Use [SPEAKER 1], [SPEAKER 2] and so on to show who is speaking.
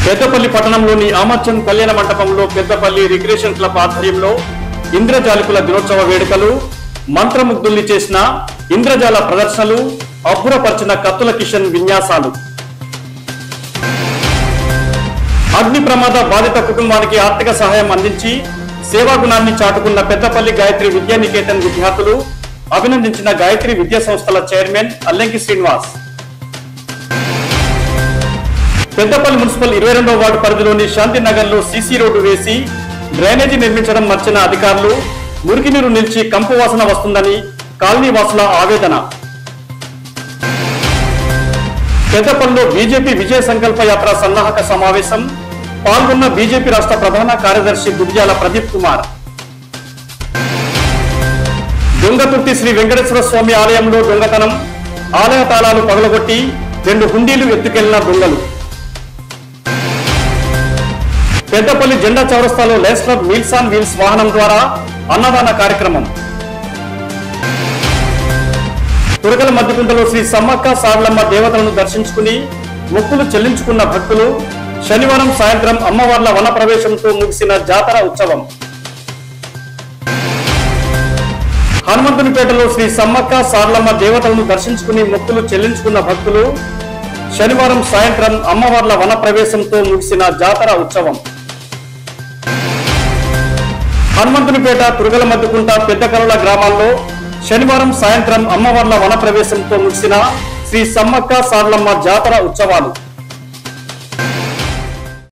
[SPEAKER 1] పెద్దపల్లి పట్టణంలోని ఆమర్చం కళ్యాణ మండపంలో పెద్దపల్లి రిక్రియేషన్ క్లబ్ ఆధ్వర్యంలో ఇంద్రజాలికుల దినోత్సవ వేడుకలు, మంత్రముగ్ధుల్ని చేసిన ఇంద్రజాల ప్రదర్శనలు, అబ్బురపరిచిన కత్తుల కిషన్ విన్యాసాలు. అగ్ని ప్రమాద బాధిత కుటుంబానికి ఆర్థిక సహాయం అందించి సేవాగుణాన్ని చాటుకున్న పెద్దపల్లి గాయత్రి విద్యానికేతన్ విద్యార్థులు అభినందించిన గాయత్రి విద్యా సంస్థల చైర్మన్ అల్లంకి శ్రీనివాస్. పెద్దపల్లి మున్సిపల్ 22వ వార్డు పరిధిలోని శాంతినగర్ లో సీసీ రోడ్డు వేసి డ్రైనేజీ నిర్మించడం మర్చిన అధికారులు మురికి నీరు నిలిచి కంపు వాసన వస్తుందని కాలనీ వాసుల ఆవేదన. పెద్దపల్లిలో బీజేపీ విజయ సంకల్ప యాత్ర సన్నాహక సమావేశం, పాల్గొన్న బీజేపీ రాష్ట్ర ప్రధాన కార్యదర్శి గుర్జాల ప్రదీప్ కుమార్. దొంగతుర్తి శ్రీ వెంకటేశ్వర స్వామి ఆలయంలో దొంగతనం, ఆలయ తాళాలు పగలగొట్టి 2 హుండీలు ఎత్తుకెళ్లిన దొంగలు. పెద్దపల్లి జెండా చౌరస్తాలో lions club meals on wheels వాహనం ద్వారా అన్నదాన కార్యక్రమం. తురగల మధ్యకుంటలో శ్రీ సమ్మక్క సారలమ్మ దేవతలను దర్శించుకుని మొక్కులు చెల్లించుకున్న భక్తులు శనివారం సాయంత్రం అమ్మవార్ల వన ప్రవేశంతో ముగిసిన జాతర ఉత్సవం. హనుమంతునిపేటలో శ్రీ సమ్మక్క సారలమ్మ దేవతలను దర్శించుకుని మొక్కులు చెల్లించుకున్న భక్తులు శనివారం సాయంత్రం అమ్మవార్ల వన ప్రవేశంతో ముగిసిన జాతర ఉత్సవం. హనుమంతునిపేట, తురగల మధ్యకుంట, పెద్దకరుల గ్రామాల్లో శనివారం సాయంత్రం అమ్మవార్ల వన ప్రవేశంతో ముగిసిన శ్రీ సమ్మక్క సారలమ్మ జాతర ఉత్సవాలు.